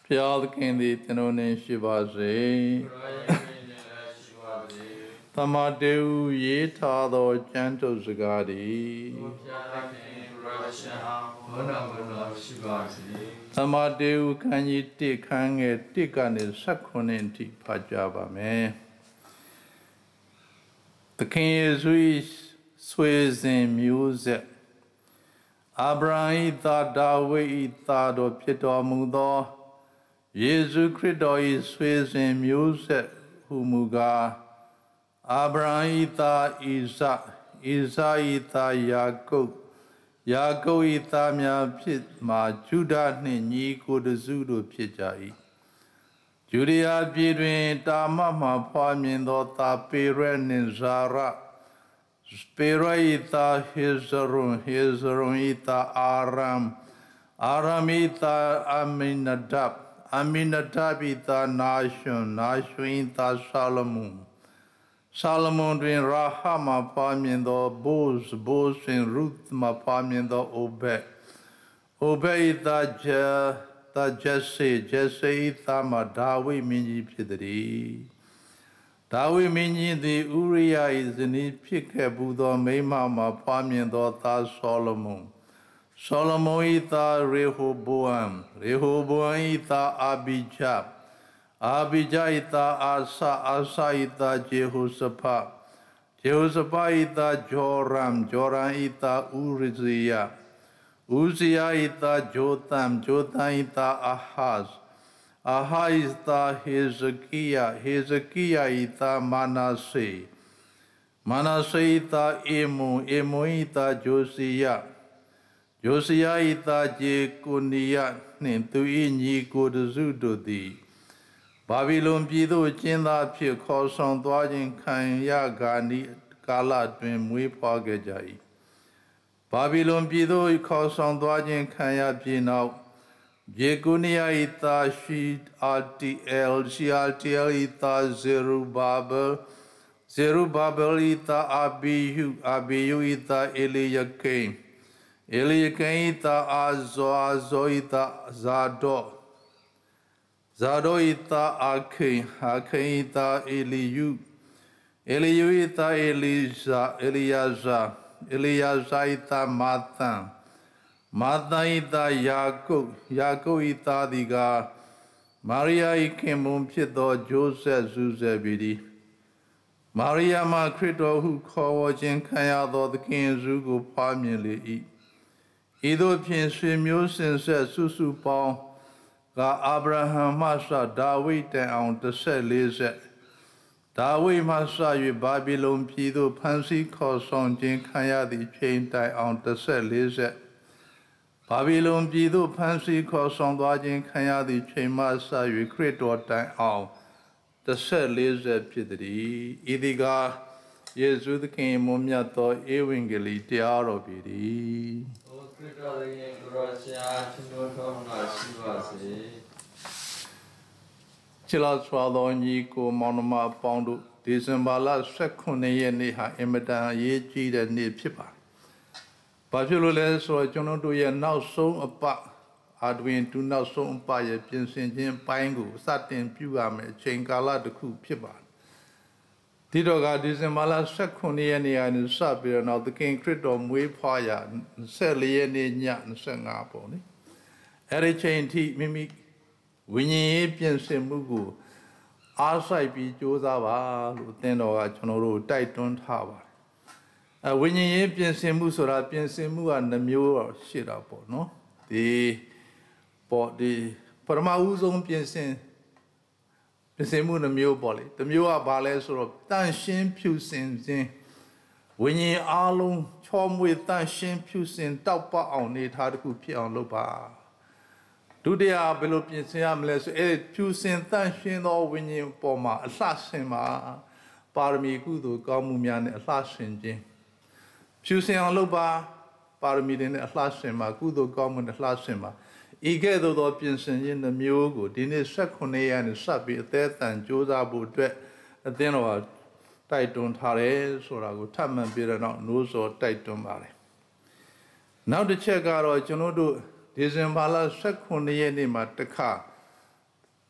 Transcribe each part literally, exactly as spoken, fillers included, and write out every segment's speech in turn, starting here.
Pyalkindi Tinone Shivaji Tamadeu Yetado Janto Zagadi Tamadeu Kanyi Tikange Tikani Sakonenti Pajaba me. The king is sways in music. Abraham ita Dawe ita do Pito Mudo. Jesu Christo is sways in music. Humuga. Abraham ita Isa. Isa ita Yaakov. Yaakov ita mya Pit ma Judah ni Niko de Zudo Pijai. Judea Bidwin Tamama Pamindo Tapire Nizara Spiraita Hizarun Hizarunita Aram Aramita Aminadab Aminadabita Nashun Nashuinta Solomon Solomon Dwin Rahama Pamindo Boz Boz in Ruth Mapamindo Obe Obeita Je Ta Jesse, Jesse Thama Dawi Minji Pidri. Dawi Minji the Uriah is in it Pika Buddha Maymama Pamindo Ta Solomon. Solomon ita Rehoboam. Rehoboam ita Abijah. Abijah ita Asa. Asa ita Jehoshaphat. Jehoshaphat ita Joram. Joram ita Uzziah. Uzziah ita Jotham, Jotham ita Ahaz, Ahaz ita Hgyi, Hgyi ita Manasseh, Manasseh ita Emu, Emu ita Josiah, Josiah ita Jeconiah, Nintui Niko de Zudodi. Babylon Pido Jinda Pi Kosong Dwajin Kan Yagani Kala Twin Mui Pagajai. Babylon Pido Kosong Dwajin Kanya Pinau. Jecunia ita Shid Altiel, Shialtiel ita Zerubbabel, Zerubbabel ita Abihu, Abihu ita Eliakim, Eliakim ita Azo, Azo ita Zadok, Zadok ita Akim, Akim ita Eliu, Eliu ita Eliza, Eliazar, Eliazar ita Mathan, Mathan ita Yaakov, Yaakov ita Diga, Maria ikemum pito Joseph Zuzebidi. Maria ma Krito hu kawo jin kanyado the king Zugo Pamili e. Ido pin swimyo sinse susu pao ga Abraham masa David on the set lizet. Dawi masa yu Babylon pido pansi kosong jin kanya di chain tai on the set lizet. Babylon pido pansi kosong dwa jin kanya di chain masa yu Krito tai on the set lizet pidri. Idiga Yesu the king mumyato evangeli tiaro pidi. Chila swallow Niko Monoma Pondo, December second year Emeda Hgyi the Nip Pipa. Pajules or Jono ye now so apart, Adwin to now so umpire, Pinsin Jim Pango, Satin Pugame, Chankala the coup Pipa. Tidoga December second year and Sabir, now the king Critom we paya, Sally any yat and Sangaponi. Harry chain tea mimic. Winnie Piense Mugu, Asai Pi Josava, Luteno, Chonoro, Titan Tower. A Winnie Piense Musora, Piense Mu and the mule shit up, no? The bought the Paramauzon Piense Piense Moon the mule body. The mule are ballets or Dan Shin Pusin. Winnie Alum, Chom with Dan Shin Pusin, Taupa on it, had to pee on Loba. Today, I believe in some less a few sentences or winning for my assassin, Parmi Gudu, Gamumian, assassin. Choosing on Loba, Paramidin, assassin, Gudu, Gamun, assassin. Egedo do Pinson in the Mugu, Dini Secone and Sabi, that and Josabu, a dinner, Titan Tare, so I would time and be not news or Titan Mare. Now the check out of Jonodo. December second year mataka.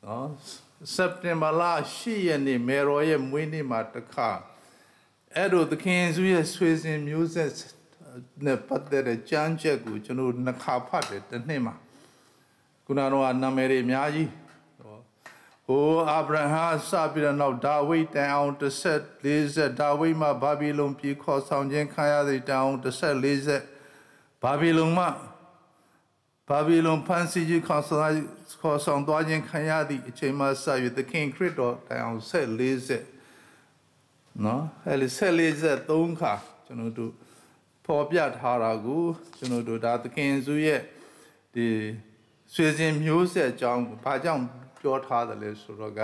September လ eight ရက်နေ့မေရောရဲ့မွေးနေ့မှာတခါအဲ့တို့သခင်စုရဲ့ဆွေစဉ်မျိုးဆက်နဲ့ပတ်သက်တဲ့ကြမ်းချက်ကိုကျွန်တော်နှစ်ခါဖတ်တယ်တစ်နှစ်မှာခုနကတော့နာမည်တွေအများကြီးဟိုအာဗြဟံစပြီးတော့နောက်ဒါဝိဒ်တန်အောင်တစ်ဆက်လေးဆက်ဒါဝိဒ်မှဘာဘီလုံပြည်ခေါ်ဆောင်ခြင်းခံရတဲ့တန်အောင်တစ်ဆက်လေးဆက်ဘာဘီလုံမှဘာဘီလုံဖန်စီကြီးခေါ်ဆောင်ခေါ်ဆောင်သွားခြင်းခံရသည့်အချိန်မှစ၍သခင်ခရစ်တော်တန်အောင်ဆက်လေးဆက်နော်အဲ့ဒီဆက်လေးဆက်သုံးခါကျွန်တော်တို့ပေါ်ပြထားတာကိုကျွန်တော်တို့ဒါသခင်စုရဲ့ဒီဆွေစဉ်မျိုးဆက်အကြောင်းဘာကြောင့်ပြောထားတယ်လဲဆိုတော့က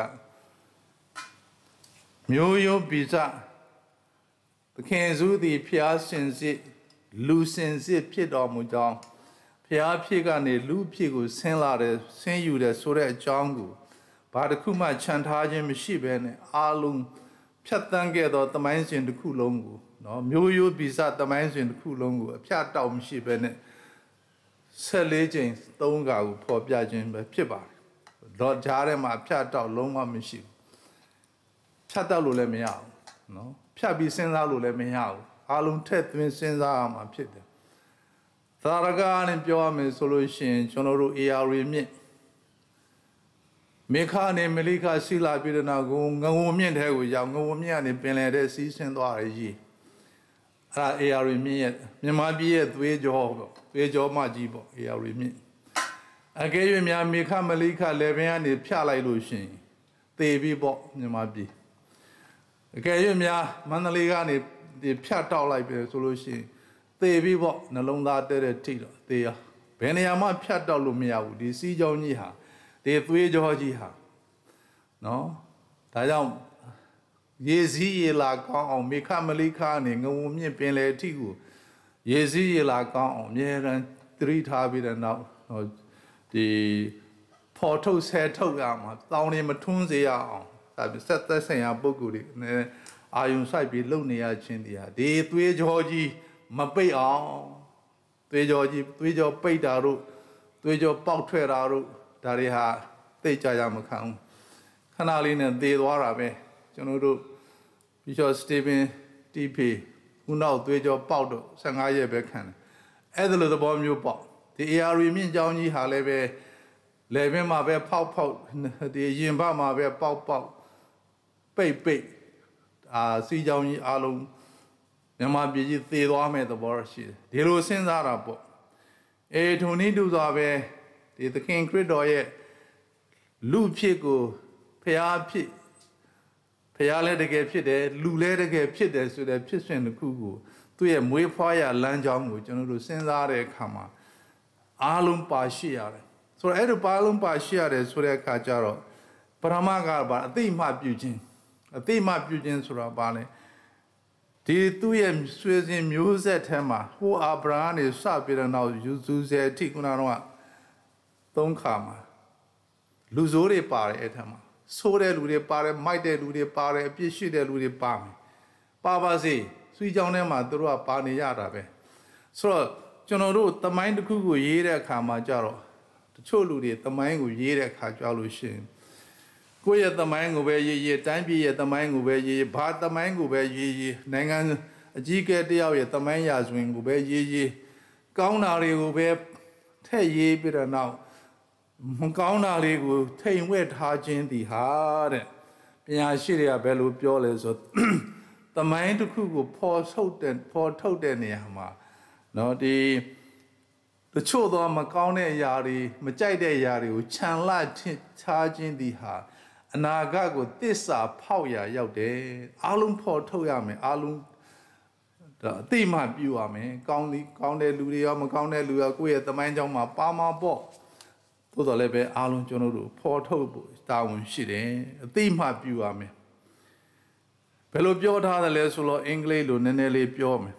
မျိုးရိုးဗီဇသခင်စုသည်ဖျားစင်စစ်လူစင်စစ်ဖြစ်တော်မူကြောင်းဖျားဖြစ်ကနေလူဖြစ်ကိုဆင်းလာတယ်ဆင်းယူတယ်ဆိုတဲ့အကြောင်းကိုဘာတစ်ခုမှခြံထားခြင်းမရှိဘဲနဲ့အာလုံးဖြတ်တန်းခဲ့သောသမိုင်းစဉ်တစ်ခုလုံးကိုနော်မျိုးရိုးဗီဇသမိုင်းစဉ်တစ်ခုလုံးကိုအဖြတ်တောက်မရှိဘဲနဲ့ဆက်လေးချိန်သုံးခါကိုဖော်ပြခြင်းပဲဖြစ်ပါတယ်တော့ကြားထဲမှာဖြတ်တောက်လုံးဝမရှိဘူးဖြတ်တောက်လို့လည်းမရဘူးနော်ဖြတ်ပြီးစဉ်းစားလို့လည်းမရဘူးအလုံးထက်သွင်းစဉ်းစားရမှာဖြစ်တယ်သာရကနဲ့ပြောရမယ်ဆိုလို့ရှိရင်ကျွန်တော်တို့ A R မြင့်မေခါနဲ့မလိခစီလာပြည်တဲ့နောက်ကိုငဝုံမြင့်ထဲကိုရောက်ငဝုံမြင့်ကနေပင်လယ်ထဲစီးဆင်းသွားရည်အဲ့ဒါ A R မြင့်ရဲ့မြန်မာပြည်ရဲ့သွေးကြောပေါ့သွေးကြောမကြီးပေါ့ A R မြင့်အကယ်၍များမေခမလိခလေပင်ကနေဖြတ်လိုက်လို့ရှိရင်သေပြီးပေါ့မြန်မာပြည်အကယ်၍များမန္တလေးကနေဖြတ်တောက်လိုက်ပြီဆိုလို့ရှိရင်သေပြီးပေါ့နှလုံးသားတဲတဲ့ထိတော့သေရဘယ်နေရာမှဖြတ်တောက်လို့မရဘူးဒီစီးကြောင်းကြီးဟာဒီသွေးကြောကြီးဟာနော်ဒါကြောင့်ရေစည်းရေလာကောင်းအောင်မေခမလိခကနေငဝုံမြင့်ပင်လေထိကိုရေစည်းရေလာကောင်းအောင်အမြဲတမ်းသတိထားပြီးတဲ့နောက်ဒီဖော်ထုတ်ဆဲထုတ်ရမှာတောင်းနေမထွန်းစေရအောင်ဒါပြဆက်သက်ဆိုင်ရာပုဂ္ဂိုလ်တွေအာယုံဆိုင်ပြီးလုပ်နေရခြင်းတရားဒီသွေးကြောကြီးမပိတ်အောင်သွေးကြောကြီးသွေးကြောပိတ်တာတို့သွေးကြောပေါက်ထွက်တာတို့ဒါတွေဟာသိကြရမခံဘူးခဏလေးနဲ့သေသွားတာပဲကျွန်တော်တို့ပြီးတော့စတီဗင်တီဖီခုနောက်သွေးကြောပေါက်တော့ဆယ်ငါးရက်ပဲခံတယ်အဲ့ဒါလိုသဘောမျိုးပေါ့ဒီ A R မြင့်ကြောင်းကြီးဟာလည်းပဲလေပင်မှာပဲဖောက်ဖောက်ဒီရင်ဘမှာပဲပေါက်ပေါက်ပိတ်ပိတ်အာစီကြောင်းကြီးအလုံးမြန်မာပြည်ကြီးသေသွားမဲ့သဘောရှိတယ်ဒီလိုစဉ်းစားတာပေါ့အေထုံနည်းတူစွာပဲဒီသခင်ခရစ်တော်ရဲ့လူဖြစ်ကိုဖျားဖြစ်ဖျားလည်းတကယ်ဖြစ်တယ်လူလည်းတကယ်ဖြစ်တယ်ဆိုတဲ့ဖြစ်စဉ်တစ်ခုကိုသူ့ရဲ့မွေးဖွားရလမ်းကြောင်းကိုကျွန်တော်တို့စဉ်းစားတဲ့အခါမှာအားလုံးပါရှိရတယ်ဆိုတော့အဲ့ဒီပါလုံးပါရှိရတယ်ဆိုတဲ့အခါကျတော့ပရမကဘာအသိမှပြုခြင်းအသိမှပြုခြင်းဆိုတာဘာလဲဒီသူ့ရဲ့ဆွေစဉ်မျိုးဆက်ထဲမှာဟိုအာဗြဟံနေစပြီးတော့နောက်ယူဇူဇယ်အထိခုနကတော့သုံးခါမှာလူဆိုးတွေပါတယ်အဲ့ထက်မှာဆိုးတဲ့လူတွေပါတယ်မိုက်တဲ့လူတွေပါတယ်အပြစ်ရှိတဲ့လူတွေပါမယ်ပါပါစေဆွေးကြောင်းထဲမှာသူတို့ကပါနေရတာပဲဆိုတော့ကျွန်တော်တို့သမိုင်းတစ်ခုကိုရေးတဲ့အခါမှာကြတော့တချို့လူတွေသမိုင်းကိုရေးတဲ့အခါကြောက်လို့ရှိရင်ကိုယ့်ရဲ့သမိုင်းကိုပဲရေးရေးတိုင်းပြည်ရဲ့သမိုင်းကိုပဲရေးဘာသမိုင်းကိုပဲရေးရေးနိုင်ငံအကြီးအကဲတယောက်ရဲ့သမိုင်းရာဇဝင်ကိုပဲရေးရေးကောင်းတာတွေကိုပဲထည့်ရေးပြီးတော့နောက်မကောင်းတာတွေကိုထိန်ဝှက်ထားခြင်းဒီဟာတဲ့ပညာရှိတွေကဘယ်လိုပြောလဲဆိုသမိုင်းတစ်ခုကိုပေါ်ထုတ်တဲ့ပေါ်ထုတ်တဲ့နေရာမှာနော်ဒီတချို့သောမကောင်းတဲ့အရာတွေမကြိုက်တဲ့အရာတွေကိုခြံလချားခြင်းဒီဟာအနာဂတ်ကိုသစ္စာဖောက်ရာရောက်တယ်အားလုံးပေါ်ထုတ်ရမယ်အားလုံးဒါအသိမှပြုရမယ်ကောင်းသည်ကောင်းတဲ့လူတွေရောမကောင်းတဲ့လူရောကိုယ့်ရဲ့သမိုင်းကြောင်းမှာပါမှာပေါ့သို့တော်လည်းပဲအားလုံးကျွန်တော်တို့ပေါ်ထုတ်ဖို့တာဝန်ရှိတယ်အသိမှပြုရမယ်ဘယ်လိုပြောထားတယ်လဲဆိုတော့အင်္ဂလိပ်လိုနည်းနည်းလေးပြောမယ်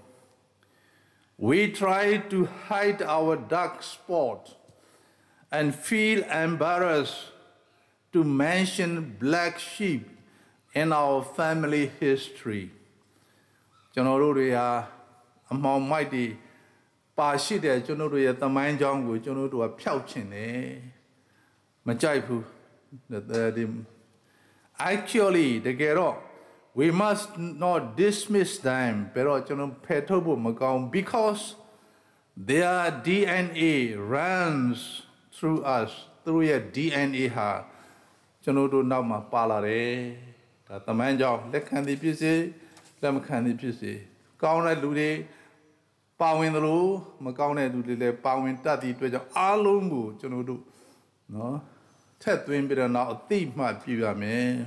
We try to hide our dark spot and feel embarrassed to mention black sheep in our family history. ကျွန်တော်တို့တွေဟာအမောင်မိုက်တွေပါရှိတဲ့ကျွန်တော်တို့ရဲ့သမိုင်းကြောင်းကိုကျွန်တော်တို့ကဖျောက်ချင်တယ်မကြိုက်ဘူး actually the gero we must not dismiss them pero chano pheto bo makong because their D N A runs through us through your D N A ha chano do naw ma pa la de da taman jaw let khan ti phit se let ma khan ti phit se kaung de lu de pa win thalo ma kaung de lu de le pa win tat ti twet jaw a long ko chano do no thet twin pi da naw a ti ma pi ya me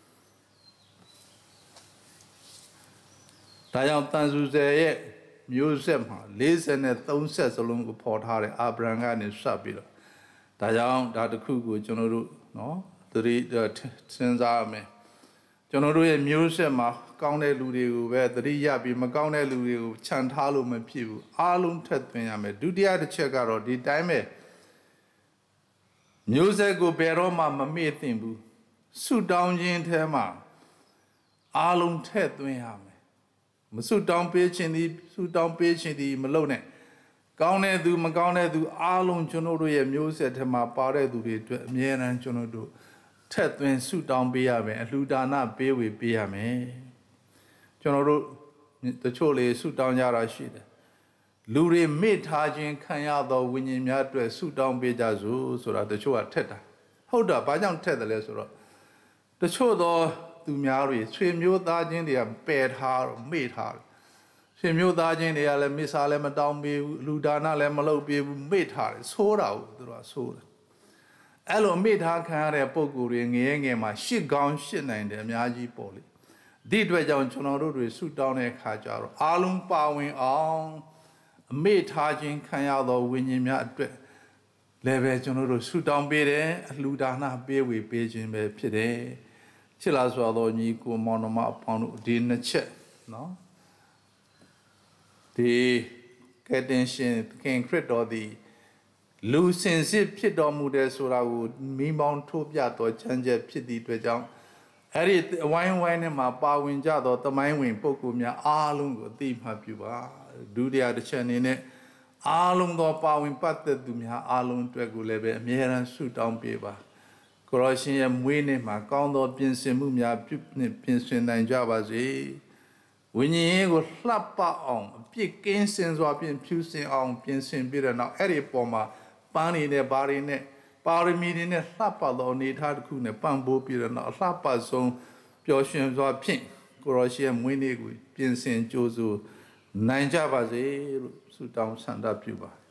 da jaw tan su se ye မျိုးဆက်မှာ fortyနဲ့ thirty ဆက်စလုံးကိုပေါ်ထားတဲ့အာဗြဟံကနေစပြီးတော့ဒါကြောင့်ဒါတစ်ခုကိုကျွန်တော်တို့နော်သတိစဉ်းစားရမယ်ကျွန်တော်တို့ရဲ့မျိုးဆက်မှာကောင်းတဲ့လူတွေကိုပဲသတိရပြီးမကောင်းတဲ့လူတွေကိုခြံထားလို့မဖြစ်ဘူးအားလုံးထက်သွင်းရမယ်ဒုတိယတစ်ချက်ကတော့ဒီတိုင်းပဲမျိုးဆက်ကိုဘယ်တော့မှမမေ့သင့်ဘူးဆုတောင်းခြင်းထဲမှာအားလုံးထက်သွင်းရမယ်မဆုတောင်းပေးခြင်းဒီဆုတောင်းပေးခြင်းဒီမလုပ်နဲ့ကောင်းတဲ့သူမကောင်းတဲ့သူအားလုံးကျွန်တော်တို့ရဲ့မျိုးဆက်ထဲမှာပါတဲ့သူတွေအတွက်အမြဲတမ်းကျွန်တော်တို့ထက်သွင်းဆုတောင်းပေးရမယ်အလှူဒါနပေးဝေပေးရမယ်ကျွန်တော်တို့တချို့လေဆုတောင်းကြတာရှိတယ်လူတွေမေ့ထားခြင်းခံရသောဝိညာဉ်များအတွက်ဆုတောင်းပေးကြစို့ဆိုတာတချို့ကထက်တာဟုတ်တာဘာကြောင့်ထက်တယ်လဲဆိုတော့တချို့သောသူများတွေဆွေမျိုးသားချင်းတွေကပယ်ထားတော့မေ့ထားတယ်ဆွေမျိုးသားချင်းတွေကလည်းမစ္ဆာလည်းမတောင်းပေးဘူးလူဒါနလည်းမလုပ်ပေးဘူးမေ့ထားတယ်ဆိုးတာဟုတ်သူတို့ကဆိုးတယ်အဲ့လိုမေ့ထားခံရတဲ့ပုံကိုယ်တွေငရဲငယ်မှာရှစ်ကောင်းရှစ်နိုင်တယ်အများကြီးပေါ့လေဒီအတွက်ကြောင့်ကျွန်တော်တို့တွေဆုတောင်းတဲ့အခါကျတော့အားလုံးပါဝင်အောင်အမေ့ထားခြင်းခံရသောဝိညာဉ်များအတွက်လည်းပဲကျွန်တော်တို့ဆုတောင်းပေးတယ်အလှူဒါနပေးဝေပေးခြင်းပဲဖြစ်တယ်ချစ်လာစွာသောညီကိုမောင်နှမအပေါင်းတို့ဒီနှစ်ချက်နော်ဒီကယ်တင်ရှင်ခင်ခရစ်တော်သည်လူစင်စစ်ဖြစ်တော်မူတဲ့ဆိုတာကိုမိမောင်းထိုးပြတော်ချမ်းချက်ဖြစ်သည့်အတွက်ကြောင့်အဲ့ဒီအဝိုင်းဝိုင်းထဲမှာပါဝင်ကြသောသမိုင်းဝင်ပုဂ္ဂိုလ်များအားလုံးကိုအသိမှတ်ပြုပါဒုတိယတစ်ချက်အနေနဲ့အားလုံးသောပါဝင်ပတ်သက်သူများအားလုံးအတွက်ကိုလည်းပဲအမြဲတမ်းဆုတောင်းပေးပါကိုရရှင်ရဲ့မွေးနေ့မှာကောင်းသောပြင်ဆင်မှုများပြုပြင်ဆင်နိုင်ကြပါစေဝိညာဉ်ရေးကိုလှပအောင်အပြစ်ကင်းစင်စွာဖြင့်ဖြူစင်အောင်ပြင်ဆင်ပြီးတဲ့နောက်အဲ့ဒီပေါ်မှာပန်းနေတဲ့ဘာတွေနဲ့ပါရမီတွေနဲ့လှပသောအနေထားတစ်ခုနဲ့ပံ့ပိုးပြီးတဲ့နောက်လှပဆုံးပျော်ရွှင်စွာဖြင့်ကိုရရှင်ရဲ့မွေးနေ့ကိုပြင်ဆင်ကြိုးစိုးနိုင်ကြပါစေလို့ဆုတောင်းဆန္ဒပြုပါ